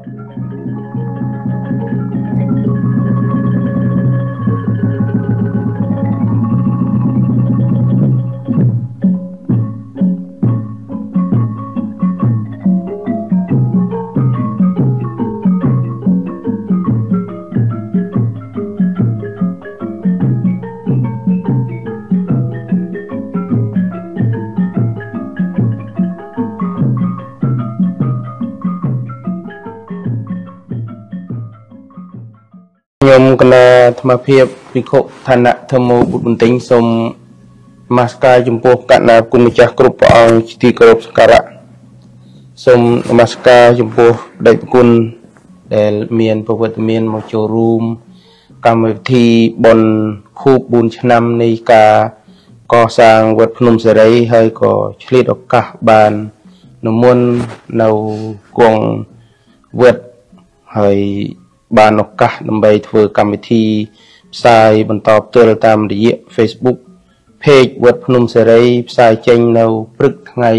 ខ្ញុំគណៈធម្មភាពវិខុឋានៈធម្មបុត្របន្ទិញសូមមាសការចំពោះកណ្ណាគុណម្ចាស់គ្រប់ព្រះអង្គជាទីគោរពសក្ការៈសូមនមស្ការចំពោះដេចគុណដែលមានប្រវត្តិមានមកចូលរួមកម្មវិធីបុណ្យខួប4ឆ្នាំនៃការកសាងវត្តភ្នំសេរីហើយក៏ឆ្លៀតឱកាសបាននិមន្តនៅគង់វត្តហើយបានឱកាសដើម្បីធ្វើកម្មវិធីផ្សាយបន្តផ្ទាល់តាមរយៈ Facebook Page វត្តភ្នំសេរីផ្សាយចេញនៅព្រឹកថ្ងៃ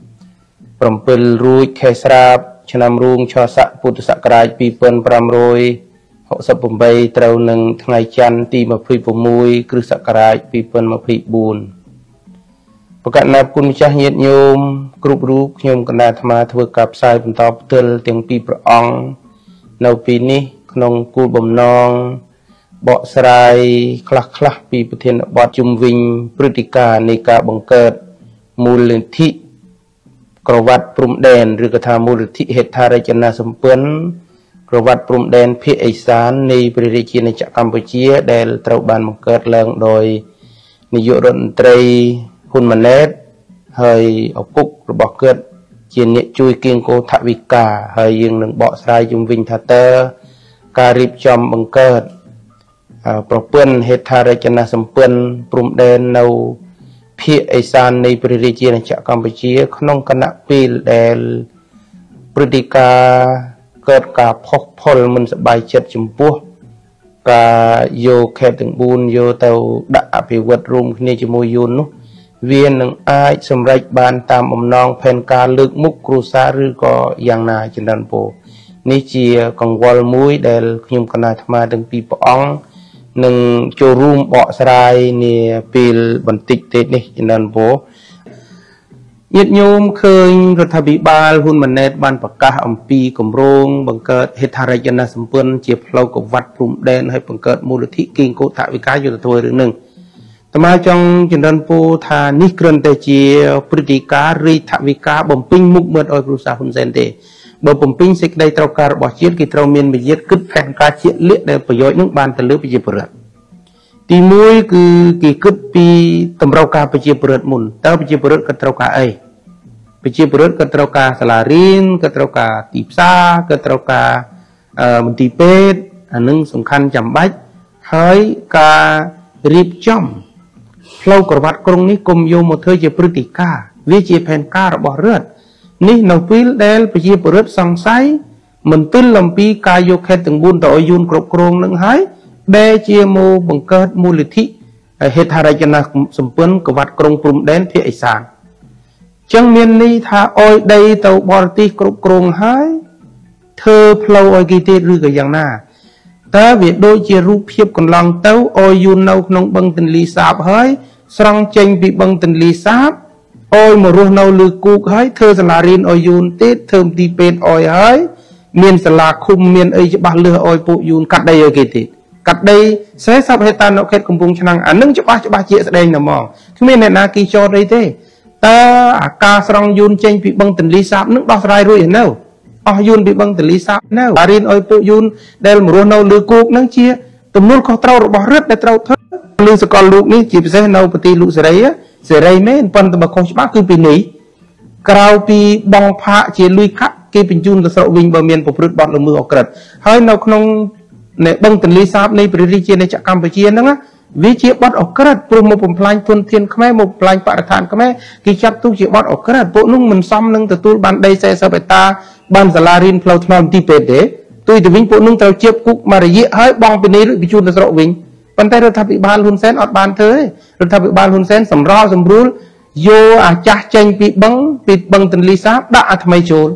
7រួចខែស្រាបឆ្នាំរួងឆស័កពុទ្ធសករាជ2568ត្រូវនឹងថ្ងៃច័ន្ទទី26គ្រិស្តសករាជ2024ប្រកាសណាគុណម្ចាស់ញាតិញោមគ្រប់រូបខ្ញុំកណ្ដាលអាត្មាធ្វើការផ្សាយបន្តផ្ទាល់ទាំងពីរព្រះអង្គនៅពេលនេះក្នុងគោលបំណងបកស្រាយខ្លះពីប្រធានបទជុំវិញព្រឹត្តិការណ៍នៃការបង្កើតមូលនិធិក្រវ៉ាត់ព្រំដែនឬក៏ថាមូលនិធិហេដ្ឋារចនាសម្ព័ន្ធក្រវ៉ាត់ព្រំដែនភាគឦសាននៃព្រះរាជាណាចក្រកម្ពុជាដែលត្រូវបានបង្កើតឡើងដោយនាយករដ្ឋមន្ត្រីហ៊ុនម៉ាណែតហើយឪពុករបស់គាត់ជាអ្នកជួយគៀងគោថវិកាហើយយើងនឹងបកស្រាយជុំវិញថាតើការរៀបចំបង្កើតប្រព័ន្ធហេដ្ឋារចនាសម្ព័ន្ធព្រំដែននៅភាគឦសាននៃព្រះរាជាណាចក្រកម្ពុជាក្នុងគណៈពេលដែលព្រឹត្តិការណ៍កើតការផុសផុលមិនសប្បាយចិត្តចំពោះការយកខេត្តទាំង4យកទៅដាក់អភិវឌ្ឍរួមគ្នាជាមួយយួននោះវានឹងអាចសម្រេចបានតាមបំណងផែនការលើកមុខគ្រួសារឬក៏យ៉ាងណាចំនួនពោនេះជាកង្វល់មួយដែលខ្ញុំកណ្ដាលអាត្មាទាំងពីរព្រះអង្គនឹងចូលរួមបកស្រាយនាពេលបន្តិចទៀតនេះចំនួនពោញាតិញោមឃើញរដ្ឋាភិបាលហ៊ុនម៉ាណែតបានប្រកាសអំពីគម្រោងបង្កើតហេដ្ឋារចនាសម្ព័ន្ធជាផ្លូវក្រវ៉ាត់ព្រំដែនហើយបង្កើតមូលនិធិគៀងគោថវិកាយុទ្ធធ្វើរឿងនឹងតើមកចង់ចំនួនពោថានេះគ្រាន់តែជាព្រឹត្តិការណ៍រីថវិកាបំពេញមុខមាត់ឲ្យគ្រួសារហ៊ុនសែនទេបើបំពេញសេចក្តីត្រូវការរបស់ជាតិគេត្រូវមានវិយាគិតផែនការជាលក្ខដែលប្រយោជន៍នឹងបានទៅលើប្រជាពលរដ្ឋទី1គឺគេគិតពីតម្រូវការប្រជាពលរដ្ឋមុនតើប្រជាពលរដ្ឋគាត់ត្រូវការអីប្រជាពលរដ្ឋគាត់ត្រូវការសាលារៀនគាត់ត្រូវការទីផ្សារគាត់ត្រូវការមន្ទីរពេទ្យអានឹងសំខាន់ចាំបាច់ហើយការរៀបចំផ្លូវក្រវ៉ាត់ក្រុងនេះគុំយកមកធ្វើជាព្រឹត្តិការណ៍វាជាផែនការរបស់រដ្ឋនេះនៅពេលដែលប្រជាពលរដ្ឋសង្ស័យមិនទិលអំពីការយកខេត្តទាំង4ទៅឲ្យយួនគ្រប់គ្រងនឹងហើយដែលជាមកបង្កើតមូលនិធិហេដ្ឋារចនាសម្ព័ន្ធក្រវ៉ាត់ក្រុងព្រំដែនភាគឦសានចឹងមានន័យថាអោយដីទៅបរទេសគ្រប់គ្រងហើយធ្វើផ្លូវឲ្យគេទៀតឬក៏យ៉ាងណាតើវាដូចជារូបភាពកន្លងទៅអោយយួននៅក្នុងបឹងទន្លេសាបហើយស្រង់ចេញពីបឹងទន្លេសាបអោយមករស់នៅលើគូកហើយធ្វើសាលារៀនអោយយួនទៀតធ្វើមន្ទីរពេទ្យអោយហើយមានសាលាឃុំមានអីច្បាស់លើសអោយពួកយួនកាត់ដីឲ្យគេទៀតកាត់ដី40ហិកតានៅខេត្តកំពង់ឆ្នាំងអានឹងច្បាស់ជាស្ដែងតែហ្មងគ្មានអ្នកណាគីចោតអីទេតើអាការស្រង់យួនចេញពីបឹងទន្លេសាបនឹងដោះស្រាយរួចហើយនៅអស់យួនពីបឹងទន្លេសាបនៅរៀនឲ្យពួកយួនដែលមករស់នៅលើគោកនឹងជាទំនួលខុសត្រូវរបស់រដ្ឋដែលត្រូវធ្វើលើសកលលោកនេះជាពិសេសនៅប្រទេសលោកសេរីមែនប៉ុន្តែបើខុសច្បាប់គឺពីនេះក្រៅពីបងផាកជាលុយកាក់គេបញ្ជូនទៅស្រុកវិញបើមានប្រព្រឹត្តបទល្មើសអក្រិតហើយនៅក្នុងបឹងទន្លេសាបនៃព្រះរាជាណាចក្រកម្ពុជាហ្នឹងវាជាបទអក្រិតព្រោះមកបំផ្លាញធនធានខ្មែរមកបំផ្លាញបរិស្ថានខ្មែរគេចាត់ទុកជាបទអក្រិតពួកនោះមិនសមនឹងទទួលបានដី40ហិកតាបានសាលារៀនផ្លូវថ្នល់ទីពេទ្យទេទុយទៅវិញពួកនោះត្រូវជាប់គុកមួយរយៈហើយបងពីនេះបញ្ជូនទៅស្រុកវិញប៉ុន្តែរដ្ឋាភិបាលហ៊ុនសែនអត់បានធ្វើទេរដ្ឋាភិបាលហ៊ុនសែនសម្រួលយកអាចាស់ចេញពីបឹងទន្លេសាបដាក់អាថ្មីចូល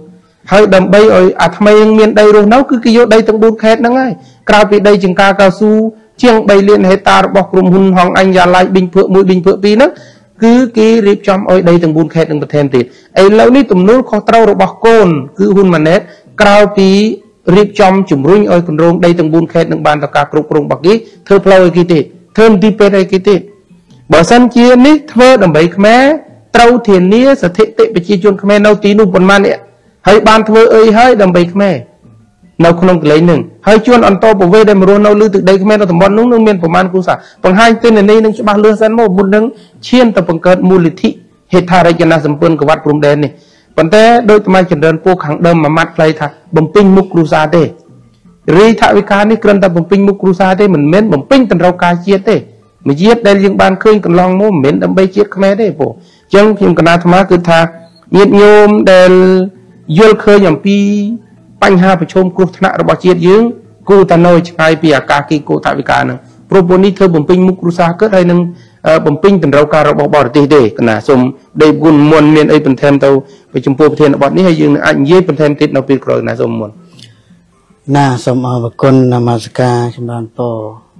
ហើយដើម្បីឲ្យអាថ្មីនឹងមានដីរស់នៅគឺគេយកដីទាំង4ខេត្តហ្នឹងហើយក្រៅពីដីចង្ការកៅស៊ូជាង3លានហិកតារបស់ក្រុមហ៊ុនហងអញយ៉ាឡៃប៊ីងភក់1ប៊ីងភក់2ហ្នឹងគឺគេរៀបចំឲ្យដីទាំង4ខេត្តនឹងបន្ថែមទៀតឥឡូវនេះទំនួលខុសត្រូវរបស់កូនគឺហ៊ុនម៉ាណែតក្រៅពីរៀបចំជំរុញឲ្យគម្រោងដីទាំង4ខេត្តនឹងបានទៅការគ្រប់គ្រងរបស់គេធ្វើផ្លូវឲ្យគេទេធ្វើមន្ទីរពេទ្យឲ្យគេទេបើសិនជានេះធ្វើដើម្បីខ្មែរត្រូវធានាស្ថិតិប្រជាជនខ្មែរនៅទីនោះប៉ុន្មាននេះហើយបានធ្វើអីហើយដើម្បីខ្មែរនៅក្នុងកន្លែងហ្នឹងហើយជួនអន្តរប្រវេសដែលមករស់នៅលើទឹកដីខ្មែរនៅតំបន់នោះនឹងមានប្រមាណគ្រួសារបង្ហាញទិន្នន័យនឹងច្បាស់លាស់សិនមកមុននឹងឈានទៅបង្កើតមូលនិធិហេដ្ឋារចនាសម្ព័ន្ធកវត្តព្រំដែននេះប៉ុន្តែដោយថ្មចម្រើនពូខាងដើមមួយម៉ាត់ខ្លីថាបំពេញមុខគ្រួសារទេរាយថវិកានេះគ្រាន់តែបំពេញមុខគ្រួសារទេមិនមែនបំពេញតម្រូវការជាតិទេមួយជាតិដែលយើងបានឃើញកន្លងមកមិនមែនដើម្បីជាតិខ្មែរទេពូអញ្ចឹងខ្ញុំកណាអាត្មាគឺថាញាតិញោមដែលយល់ឃើញអំពីបញ្ហាប្រឈមគ្រោះថ្នាក់របស់ជាតិយើងគូតាណូឆ្ងាយពីអាកាសគីគោថវិកាហ្នឹងព្រោះពួកនេះធ្វើបំពេញមុខគ្រួសារកើតហើយនឹងបំពេញតម្រូវការរបស់បរទេសទេកណាសូមដេកគុណមុនមានអីបន្ថែមទៅចំពោះប្រធានបទនេះហើយយើងនឹងអាចនិយាយបន្ថែមទៀតនៅពេលក្រោយណាសូមមុនណាសូមអរគុណនមស្ការចម្រើនពរ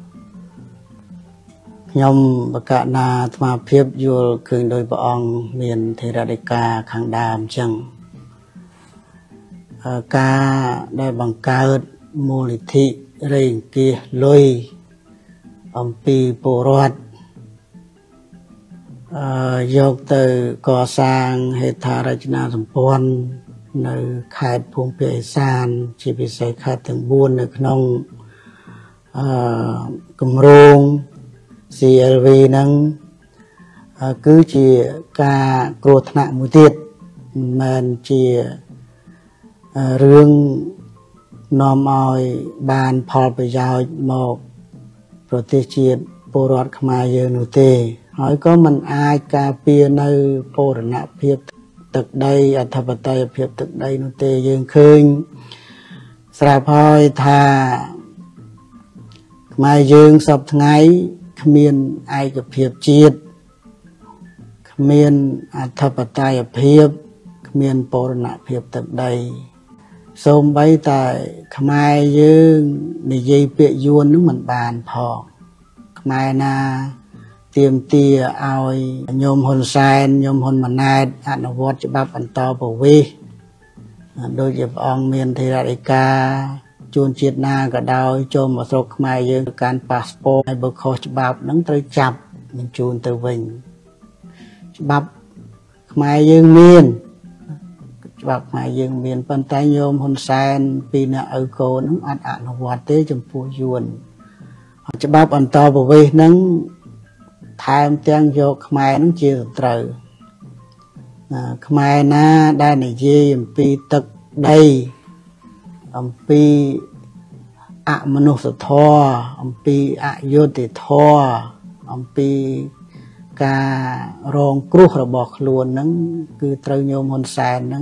ខ្ញុំបកណាអាត្មាភាពយល់ឃើញដោយព្រះអង្គមានធេរដីកាខាងដើមអញ្ចឹងការដែលបង្កើតមូលនិធិរៃអង្គាសលុយអំពីពលរដ្ឋយកទៅកសាងហេដ្ឋារចនាសម្ព័ន្ធនៅខេត្តភូមិភាគឦសានជាពិសេសខេត្តទាំង4នៅក្នុងគម្រោង CLV ហ្នឹងគឺជាការគ្រោះថ្នាក់មួយទៀតមិនមែនជារឿងនាំឲ្យបានផលប្រយោជន៍មកប្រទេសជាតិពលរដ្ឋខ្មែរយើងនោះទេហើយក៏មិនអាចការពារនៅបូរណភាពទឹកដីអធិបតេយ្យភាពទឹកដីនោះទេយើងឃើញស្រាប់ហើយថាខ្មែរយើងសពថ្ងៃគ្មានឯកភាពជាតិគ្មានអធិបតេយ្យភាពគ្មានបូរណភាពទឹកដីសូម្បីតែខ្មែរយើងនិយាយពាក្យយួននឹងមិនបានផងខ្មែរណាទាមទារឲ្យញោមហ៊ុនសែនញោមហ៊ុនម៉ាណែតអនុវត្តច្បាប់បន្តប្រវេសដោយជាព្រះអង្គមានធេរដីកាជួនជាតិណាក៏ដោយចូលមកស្រុកខ្មែរយើងកាន់ប៉ាសពតហើយបើខុសច្បាប់នឹងត្រូវចាប់បញ្ជូនទៅវិញច្បាប់ខ្មែរយើងមានច្បាប់ខ្មែរយើងមានប៉ុន្តែញោមហ៊ុនសែនពីអ្នកឪកូននឹងអត់អនុវត្តទេចំពោះយួនច្បាប់បន្តប្រវេសនឹងថែមទាំងយកខ្មែរនឹងជាសត្រូវខ្មែរណាដែលនិយាយអំពីទឹកដីអំពីអមនុស្សធម៌អំពីអយុត្តិធម៌អំពីការរងគ្រោះរបស់ខ្លួនហ្នឹងគឺត្រូវញោមហ៊ុនសែនហ្នឹង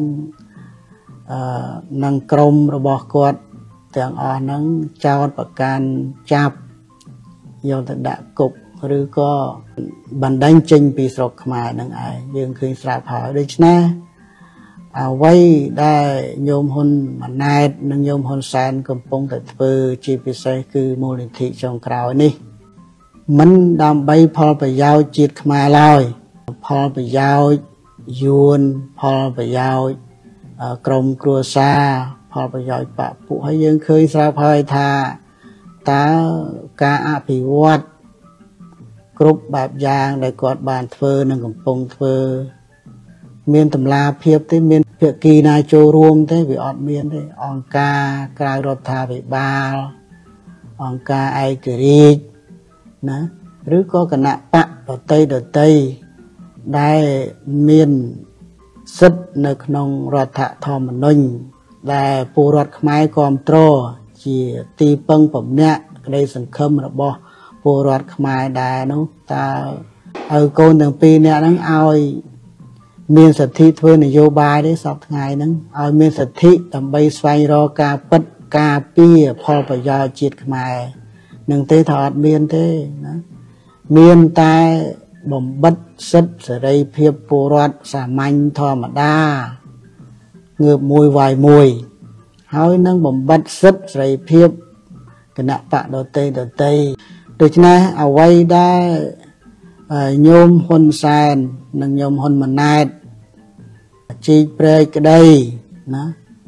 នឹងក្រុមរបស់គាត់ទាំងអស់ហ្នឹងចោទប្រកាន់ចាប់យកទៅដាក់គុកឬក៏បណ្ដេញចេញពីស្រុកខ្មែរហ្នឹងឯងយើងឃើញស្រាប់ហើយដូច្នេះអ្វីដែលញោមហ៊ុនម៉ាណែតនិងញោមហ៊ុនសែនកំពុងតែធ្វើជាពិសេសគឺមូលនិធិចុងក្រោយនេះមិនដើម្បីផលប្រយោជន៍ជាតិខ្មែរឡើយផលប្រយោជន៍យួនផលប្រយោជន៍ក្រុមគ្រួសារផលប្រយោជន៍បពុះហើយយើងឃើញស្រាប់ហើយថាតើការអភិវឌ្ឍគ្រប់បែបយ៉ាងដែលគាត់បានធ្វើនិងកំពុងធ្វើមានតម្លាភាពទេមានភាគីណាចូលរួមទេវាអត់មានទេអង្គការក្រៅរដ្ឋាភិបាលអង្គការឯករាជ្យណាឬក៏គណៈបកដតីដែលមានសិទ្ធិនៅក្នុងរដ្ឋធម្មនុញ្ញដែលពលរដ្ឋខ្មែរគ្រប់គ្រងជាទីពឹងពំនាក់ក្តីសង្ឃឹមរបស់ពលរដ្ឋខ្មែរដែរនោះតើឲ្យកូនទាំងពីរនាក់ហ្នឹងឲ្យមានសិទ្ធិធ្វើនយោបាយទេសពថ្ងៃហ្នឹងឲ្យមានសិទ្ធិដើម្បីស្វែងរកការពិតការពារផលប្រយោជន៍ជាតិខ្មែរនឹងទេថាអត់មានទេណាមានតែបំបិទសិទ្ធិសេរីភាពពលរដ្ឋសាមញ្ញធម្មតាងើបមួយវាយមួយហើយនឹងបំបត្តិសិទ្ធិសេរីភាពគណៈបកដតីដូច្នេះអ្វីដែលញោមហ៊ុនសែននិងញោមហ៊ុនម៉ាណែតជីកព្រែកក្តីណា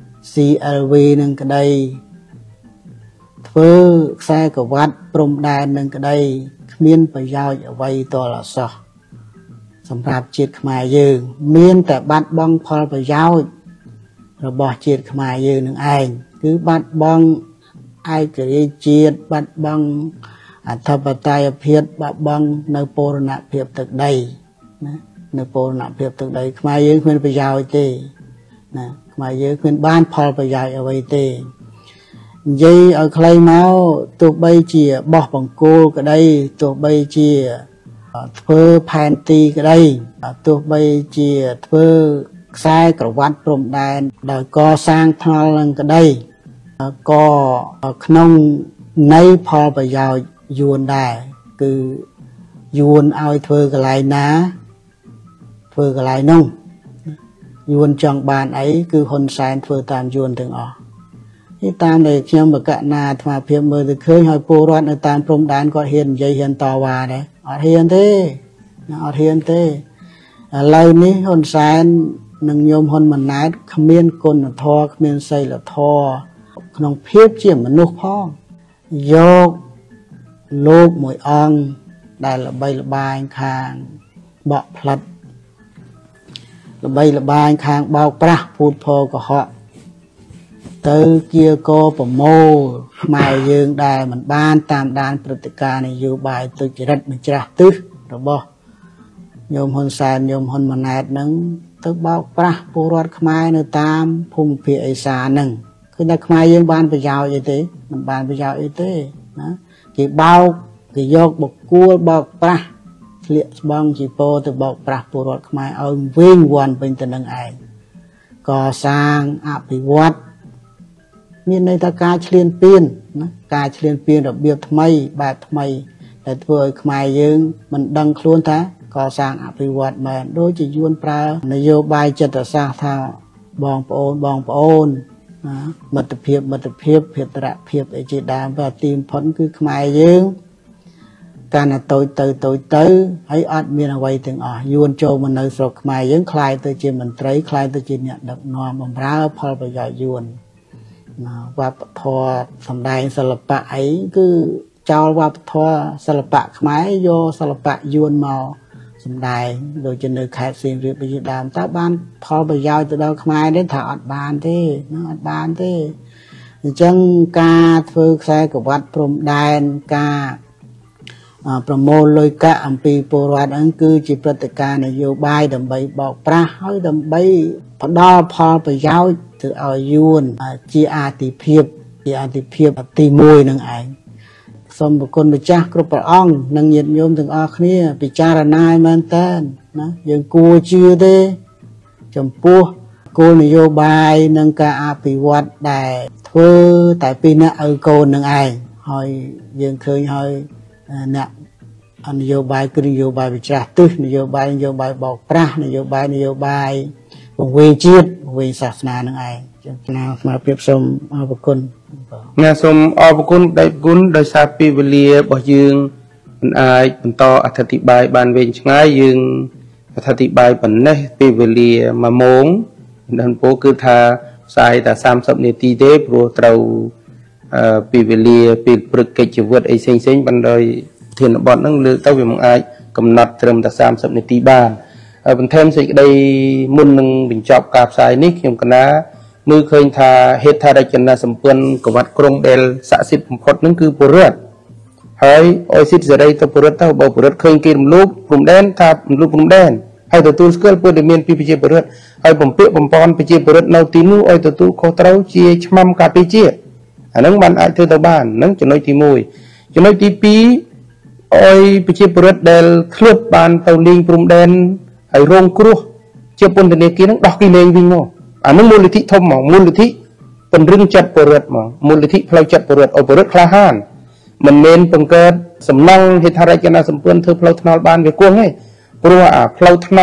CLV នឹងក្តីធ្វើខ្សែក្រវ៉ាត់ព្រំដែននឹងក្តីគ្មានប្រយោជន៍អ្វីតលសោះសម្រាប់ជាតិខ្មែរយើងមានតែបាត់បង់ផលប្រយោជន៍របស់ជាតិខ្មែរយើងនឹងឯងគឺបាត់បង់ឯករាជ្យជាតិបាត់បង់អធិបតេយ្យភាពបាត់បង់នៅបូរណភាពទឹកដីណានៅបូរណភាពទឹកដីខ្មែរយើងគ្មានប្រយោជន៍ទេណាខ្មែរយើងគ្មានបានផលប្រយោជន៍អ្វីទេនិយាយឲ្យខ្លីមកទោះបីជាបោះបង្គោលក្តីទោះបីជាធ្វើផែនទីក្តីទោះបីជាធ្វើខ្សែក្រវ៉ាត់ព្រំដែនដោយកសាងថ្នល់នឹងក្តីក៏ក្នុងនៃផលប្រយោជន៍យួនដែរគឺយួនឲ្យធ្វើកន្លែងណាធ្វើកន្លែងនោះយួនចង់បានអីគឺហ៊ុនសែនធ្វើតាមយួនទាំងអស់នេះតាមដែលខ្ញុំបកណាអាត្មាភាពមើលទៅឃើញហើយពលរដ្ឋនៅតាមព្រំដែនគាត់ហ៊ាននិយាយហ៊ានតវ៉ាដែរអត់ហ៊ានទេឥឡូវនេះហ៊ុនសែននិងញោមហ៊ុនម៉ាណែតគ្មានគុណធម៌គ្មានសីលធម៌ក្នុងភាពជាមនុស្សផងយកលោកមួយអង្គដែលល្បីល្បាញខាងបកផ្លិតល្បីល្បាញខាងបោកប្រាស់ពូតផកុហកទៅគៀកប្រមូលខ្មែរយើងដែលមិនបានតាមដានព្រឹត្តិការណ៍នយោបាយទុច្ចរិតបញ្ច្រាស់ទិសរបស់ញោមហ៊ុនសែនញោមហ៊ុនម៉ាណែតនឹងទៅបោកប្រាស់ពលរដ្ឋខ្មែរនៅតាមភូមិភាគឦសាននឹងគឺថាខ្មែរយើងបានប្រយោជន៍អីទេមិនបានប្រយោជន៍អីទេណាគេបោកគេយកបកគួលបោកប្រាស់ធ្លាក់ស្បង់ជីពោទៅបោកប្រាស់ពលរដ្ឋខ្មែរឲ្យវិញវាន់ពេញទៅនឹងឯងកសាងអភិវឌ្ឍមានន័យថាការឈ្លានពានណាការឈ្លានពានរបៀបថ្មីបែបថ្មីដែលធ្វើឲ្យខ្មែរយើងមិនដឹងខ្លួនថាកសាងអភិវឌ្ឍមែនដូចជាយួនប្រើនយោបាយចិត្តសាស្ត្រថាបងប្អូនណាមិត្តភាពភេទរភាពអីជាដើមតែទីបំផុតគឺខ្មែរយើងកាន់តែតូចទៅហើយអត់មានអ្វីទាំងអស់យួនចូលមកនៅស្រុកខ្មែរយើងคล้ายទៅជាមន្ត្រីคล้ายទៅជាអ្នកដឹកនាំបម្រើផលប្រយោជន៍យួនវប្បធម៌សម្ដែងសិល្បៈអីគឺចោលវប្បធម៌សិល្បៈខ្មែរយកសិល្បៈយួនមកសម្ដែងដូចជានៅខេត្តសៀមរាបជាដើមតើបានផលប្រយោជន៍ទៅដល់ខ្មែរទេថាអត់បានទេអត់បានទេអញ្ចឹងការធ្វើខ្សែក្រវ៉ាត់ព្រំដែនការប្រមូលលុយកាក់អំពីពលរដ្ឋហ្នឹងគឺជាព្រឹត្តិការណ៍នយោបាយដើម្បីបោកប្រាស់ហើយដើម្បីផ្ដល់ផលប្រយោជន៍ទៅឲ្យយួនជាអាទិភាពទី1នឹងឯងសូមប្រគុណម្ចាស់គ្រប់ព្រះអង្គនិងញាតិញោមទាំងអស់គ្នាពិចារណាឲ្យមែនតើណាយើងគួរជឿទេចំពោះគោលនយោបាយនិងការអភិវឌ្ឍដែលធ្វើតែពីអ្នកឲ្យកូននឹងឯងហើយយើងឃើញហើយអ្នកនយោបាយគឺនយោបាយវិច្ឆ័យទិសនយោបាយបោកប្រាស់នយោបាយពង្វេជាតិពង្វេសាសនានឹងឯងចឹងណាស្មារតីសូមអរគុណណាសូមអរគុណដៃគុណដោយសារពេលវេលារបស់យើងមិនអាចបន្តអធិប្បាយបានវែងឆ្ងាយយើងអធិប្បាយប៉ុណ្ណេះពេលវេលា1ម៉ោងដល់ពោគឺថាផ្សាយតែ30នាទីទេព្រោះត្រូវពេលវេលាពេលព្រឹកកិច្ចជីវិតអីផ្សេងបណ្ដោយធានបទហ្នឹងលើកទៅវាមិនអាចកំណត់ត្រឹមតែ30នាទីបានបន្ថែមសេចក្តីមុននឹងបញ្ចប់ការផ្សាយនេះខ្ញុំកណាមើលឃើញថាហេដ្ឋារចនាសម្ព័ន្ធកវត្តក្រុងដែលស័ក្តិសិទ្ធិបំផុតហ្នឹងគឺពលរដ្ឋហើយឲ្យសិទ្ធិសេរីទៅពលរដ្ឋទៅបើពលរដ្ឋឃើញគេរំលោភព្រំដែនថារំលោភព្រំដែនហើយទទួលស្គាល់ព័ត៌មានពីប្រជាពលរដ្ឋហើយបំពាក់បំពន់ប្រជាពលរដ្ឋនៅទីនោះឲ្យទទួលខុសត្រូវជាឆ្មាំការពារជាតិអាហ្នឹងបានអាចធ្វើទៅបានហ្នឹងចំណុចទី1ចំណុចទី2ឲ្យប្រជាពលរដ្ឋដែលធ្លាប់បានទៅលេងព្រំដែនហើយរងគ្រោះជាពន្ធនាគារហ្នឹងដោះគេលេងវិញមកអានោះមូលនិធិធំហ្មងមូលនិធិពង្រឹងចិត្តពលរដ្ឋហ្មងមូលនិធិផ្លូវចិត្តពលរដ្ឋឲ្យពលរដ្ឋក្លាហានមិនមែនបង្កើតសំណង់ហេដ្ឋារចនាសម្ព័ន្ធធ្វើផ្លូវថ្នល់បានវាគង់ទេព្រោះអាផ្លូវថ្នល់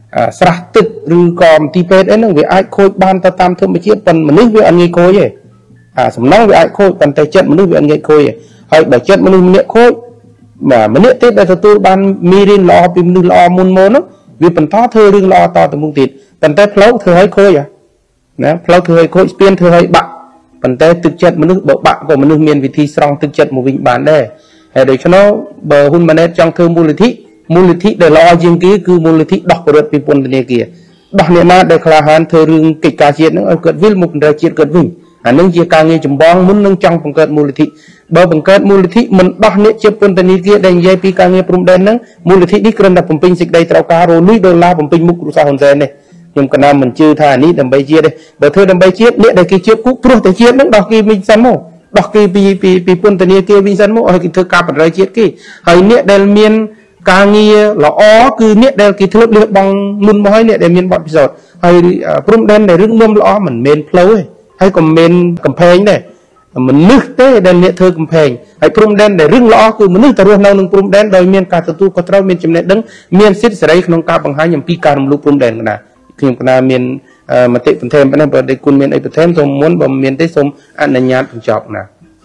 ស្រះទឹកឬក៏មន្ទីរពេទ្យអីហ្នឹងវាអាចខូចបានទៅតាមធម្មជាតិប៉ុន្តែមនុស្សវាអត់ងាយខូចទេសំណងវាអាចខូចប៉ុន្តែចិត្តមនុស្សវាអត់ងាយខូចទេហើយបើចិត្តមនុស្សម្នាក់ខូចម្នាក់ទៀតដែលទទួលបានមេរៀនល្អពីមនុស្សល្អមុនមកនោះវាបន្តធ្វើរឿងល្អតទៅមុខទៀតប៉ុន្តែផ្លូវធ្វើឲ្យខូចណាផ្លូវធ្វើឲ្យខូចស្ពានធ្វើឲ្យបាក់ប៉ុន្តែទឹកចិត្តមនុស្សបើបាក់ក៏មនុស្សមានវិធីស្រង់ទឹកចិត្តមកវិញបានដែរហើយដូច្នោះបើហ៊ុនម៉ាណែតចង់ធ្វើមូលនិធិដែលល្អជាងគេគឺមូលនិធិដោះប្រវត្តិពីពន្ធនាគារដោះអ្នកណាដែលក្លាហានធ្វើរឿងកិច្ចការជាតិហ្នឹងឲ្យគាត់វិលមកបណ្ដាជាតិគាត់វិញអានឹងជាការងារចម្បងមុននឹងចង់បង្កើតមូលនិធិបើបង្កើតមូលនិធិមិនដោះអ្នកជាពន្ធនាគារដែលនិយាយពីការងារព្រំដែនហ្នឹងមូលនិធិនេះគ្រាន់តែបំពេញសេចក្តីត្រូវការរលុយដុល្លារបំពេញមុខគ្រួសារហ៊ុនសែននេះខ្ញុំកណាំមិនជឿថានេះដើម្បីជាតិទេបើធ្វើដើម្បីជាតិអ្នកដែលគេជាគុកព្រោះតែជាតិហ្នឹងដោះគេវិញសិនមកដោះគេពីពន្ធនាគារវិញសិនមកឲ្យគេធ្វើការបដិជាតិគេហើយអ្នកដែលមានការងារល្អគឺអ្នកដែលគេធ្លាប់លះបង់មុនមកហើយអ្នកដែលមានបទពិសោធន៍ហើយព្រំដែនដែលរឿងមុំល្អមិនមែនផ្លូវទេហើយក៏មិនមែនកំផែងដែរមនុស្សទេដែលអ្នកធ្វើកំផែងហើយព្រំដែនដែលរឿងល្អគឺមនុស្សទៅរស់នៅក្នុងព្រំដែនដោយមានការទទួលខុសត្រូវមានចំណេះដឹងមានសិទ្ធិសេរីក្នុងការបង្ហាញអំពីការរំលោភព្រំដែនកណាខ្ញុំកណាមានមតិបន្ថែមប៉ុណ្ណឹងបើគុណមានអីបន្ថែមសូមមុនបើមានទេសូមអនុញ្ញាតបញ្ចប់ណា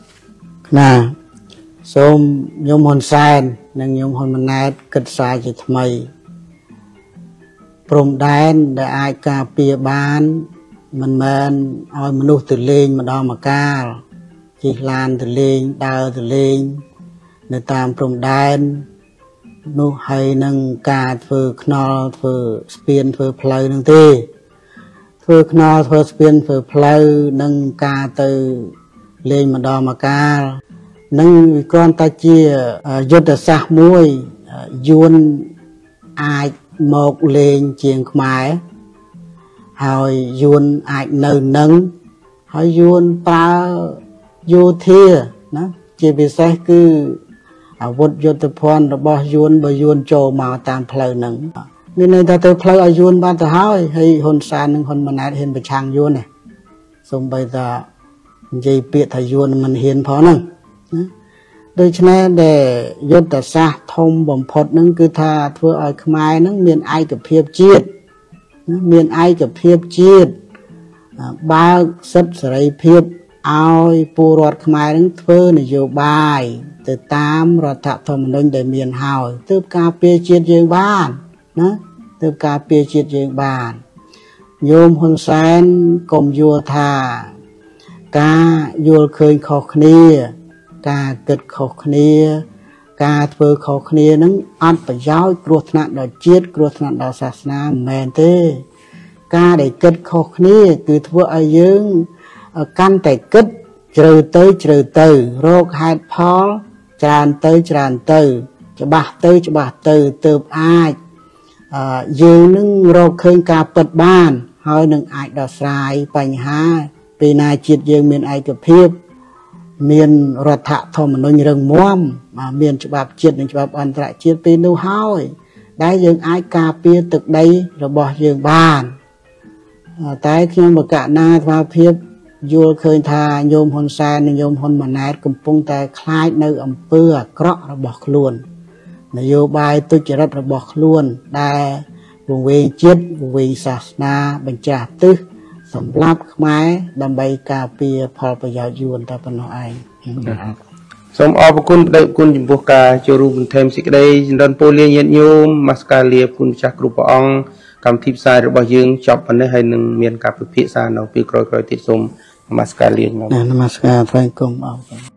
សូមខ្ញុំហ៊ុនសែននិងខ្ញុំហ៊ុនម៉ាណែតគិតសារជាថ្មីព្រំដែនដែលអាចការពារបានមិនមែនឲ្យមនុស្សទៅលេងម្ដងម្កាលជិះឡានទៅលេងដើរទៅលេងនៅតាមព្រំដែននោះហើយនឹងការធ្វើខ្នល់ធ្វើស្ពានធ្វើផ្លូវនឹងទេធ្វើខ្នល់ធ្វើស្ពានធ្វើផ្លូវនឹងការទៅលេងម្ដងម្កាលនឹងគ្រាន់តែជាយុទ្ធសាស្ត្រមួយយួនអាចមកលេងជាងខ្មែរហើយយួនអាចនៅនឹងហើយយួនប្រើយោធាណាជាពិសេសគឺអាវុធយុទ្ធភ័ណ្ឌរបស់យួនបើយួនចូលមកតាមផ្លូវហ្នឹងមានន័យថាទៅផ្លូវឲ្យយួនបានទៅហើយហ៊ុនសែននិងហ៊ុនម៉ាណែតហ៊ានប្រឆាំងយួនទេសូម្បីតែនិយាយពាក្យថាយួនមិនហ៊ានផងហ្នឹងណាដូច្នេះដែលយុទ្ធសាស្ត្រធំបំផុតហ្នឹងគឺថាធ្វើឲ្យខ្មែរហ្នឹងមានឯកភាពជាតិមានឯកភាពជាតិបើកសិទ្ធិសេរីភាពឲ្យពលរដ្ឋខ្មែរនឹងធ្វើនយោបាយទៅតាមរដ្ឋធម្មនុញ្ញដែលមានហើយទើបការពារជាតិយើងបានណាទើបការពារជាតិយើងបានញោមហ៊ុនសែនកុំយល់ថាការយល់ឃើញខុសគ្នាការគិតខុសគ្នាការធ្វើខុសគ្នានឹងអត់ប្រយោជន៍គ្រោះថ្នាក់ដល់ជាតិគ្រោះថ្នាក់ដល់សាសនាមិនមែនទេការដែលគិតខុសគ្នាគឺធ្វើឲ្យយើងកាន់តែគិតជ្រៅទៅរកហេតុផលច្រើនទៅច្បាស់ទៅទើបអាចយើងនឹងរកឃើញការពិតបានហើយនឹងអាចដោះស្រាយបញ្ហាពេលណាជាតិយើងមានឯកភាពមានរដ្ឋធម្មនុញ្ញរឹងមាំមានច្បាប់ជាតិនិងច្បាប់អន្តរជាតិពេលនោះហើយដែលយើងអាចការពារទឹកដីរបស់យើងបានតែខ្ញុំបកណាស្មារភាពយល់ឃើញថាញោមហ៊ុនសែននិងញោមហ៊ុនម៉ាណែតកំពុងតែខ្លាចនៅអំពើអាក្រក់របស់ខ្លួននយោបាយទុច្ចរិតរបស់ខ្លួនដែលវង្វេងជាតិវង្វេងសាសនាបញ្ច្រាស់ទិសសម្រាប់ខ្មែរដើម្បីការពារផលប្រយោជន៍យួនតែប៉ុណ្ណោះឯងសូមអរគុណប្តីគុណចំពោះការចូលរួមបន្ថែមសេចក្តីចម្រើនពរលាញាតិញោមនមស្ការលាគុណម្ចាស់គ្រប់ព្រះអង្គកម្មវិធីផ្សាយរបស់យើងចប់ប៉ុណ្ណេះហើយនឹងមានការពិភាក្សានៅពេលក្រោយៗទៀតសូមនមស្ការលាញោមនមស្ការថ្លែងគុំអរគុណ